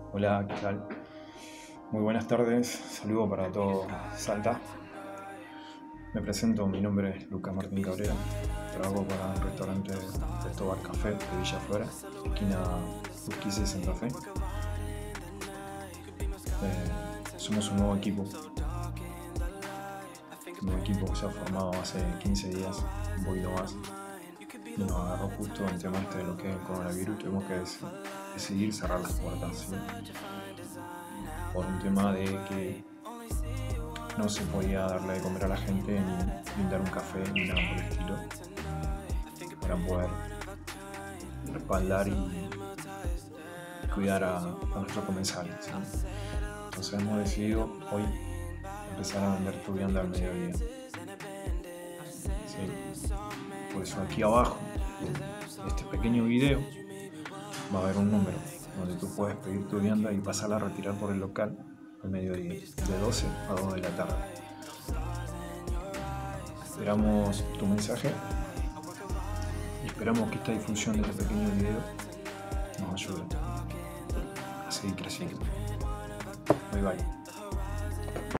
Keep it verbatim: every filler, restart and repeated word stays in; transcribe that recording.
Hola, ¿qué tal? Muy buenas tardes, saludo para todo Salta. Me presento, mi nombre es Lucas Martín Cabrera. Trabajo para un restaurante Resto Bar Café de Villa Flora, esquina Urquiza y Santa Fe. Eh, somos un nuevo equipo, un nuevo equipo que se ha formado hace quince días, un poquito más. Y nos agarró justo en tema este de lo que es el coronavirus. Tuvimos que dec- decidir cerrar las puertas, ¿sí? Por un tema de que no se podía darle de comer a la gente ni brindar un café ni nada por el estilo, para poder respaldar y cuidar a, a nuestros comensales, ¿sí? Entonces hemos decidido hoy empezar a vender tu vianda al mediodía, ¿sí? Por eso aquí abajo de este pequeño video va a haber un número donde tú puedes pedir tu vianda y pasarla a retirar por el local al mediodía, de doce a dos de la tarde. Esperamos tu mensaje y esperamos que esta difusión de este pequeño video nos ayude a seguir creciendo. Bye bye.